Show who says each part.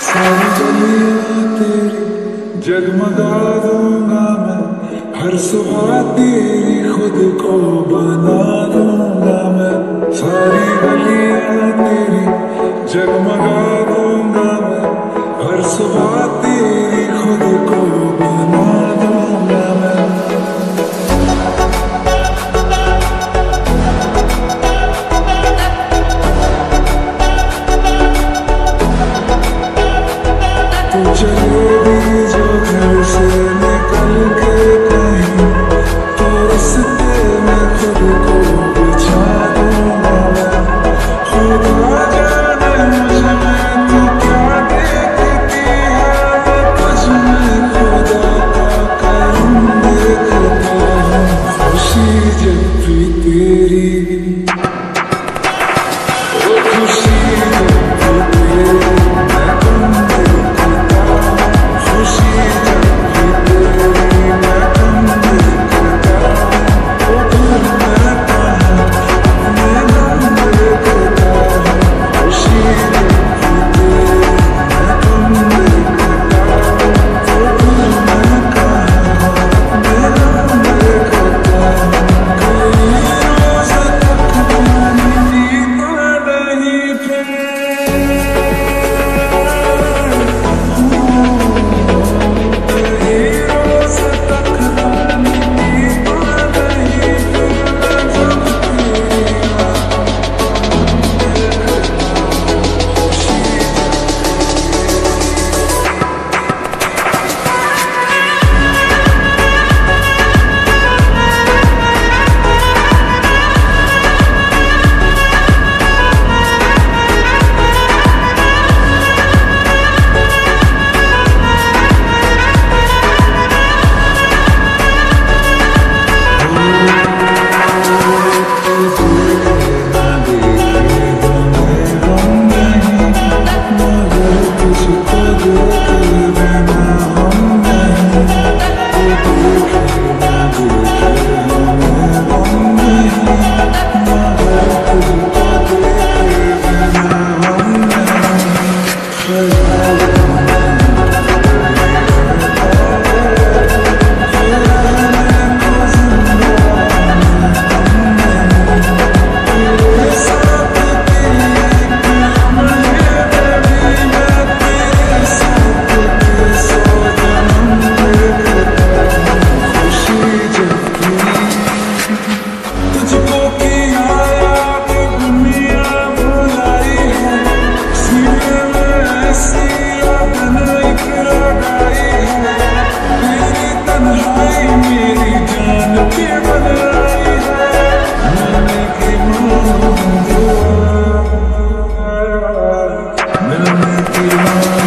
Speaker 1: सारी गलियां तेरी जगमगा दूंगा मैं, हर सुबह तेरी खुद को बना दूंगा मैं। सारी गलियां तेरी जगमगा दूंगा मैं, हर सुबह तेरी खुद को बना दूंगा मैं। तू चलेगी जो घर से निकल के कहीं, तो रास्ते में खुद को बिछा दूंगा मैं। खुदा जाने मुझ में तू क्या देखती है, मैं तुझ में खुदा का करम देखता हूँ। खुशी जब भी तेरी, ओ खुशी जब भी तेरी, मैं तुम देखता हूँ। खुशी जब भी तेरी, मैं तुम देखता हूँ। ओ दूर मैं कहाँ अपने गम देखता हूँ। खुशी जब भी तेरी, मैं तुम देखता हूँ। ओ दूर मैं कहाँ अपने गम देखता हूँ। कई रोज तक पानी पीता नहीं फिर, कई रोज तक पानी पीता नहीं फिर, मैं जब तेरी आँखों देखता हूँ। खुशी तुझको देखे बिना हम नहीं, तू देखे ना देखे हमें गम नहीं, मगर तुझको देखे बिना हम नहीं। ख्याल रहने को जिंदगानी हम नहीं, तेरे साथ तेरी एक लम्हे में भी मैं तेरे साथ के 100 जन्म देखता हूँ। खुशी जब भी तुझको किया याद दुनिया भुलाई है, सीने में ऐसी लगन एक लगाई है। तेरी तन्हाई मेरी जान की बनाई है, मिलने की मांग दुआ, मिलने की मांग